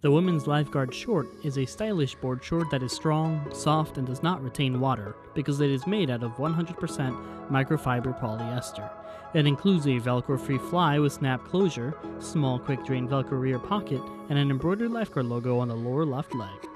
The women's Lifeguard short is a stylish board short that is strong, soft, and does not retain water because it is made out of 100% microfiber polyester. It includes a Velcro-free fly with snap closure, small quick drain Velcro rear pocket, and an embroidered Lifeguard logo on the lower left leg.